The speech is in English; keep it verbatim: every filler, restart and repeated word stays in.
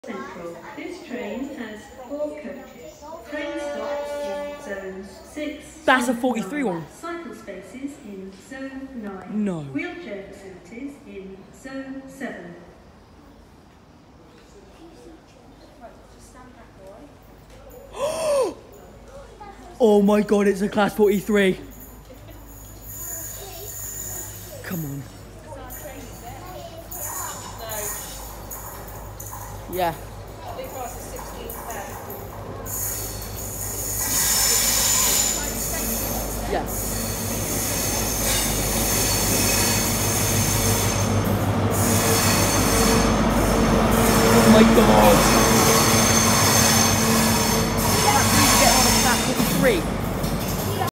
Central. This train has four coaches. Train stops in zones six. That's a forty-three one. Cycle spaces in zone nine. No. Wheelchair facilities in zone seven. Oh my god, it's a class forty-three. Come on. Yeah. Yeah. Oh my god.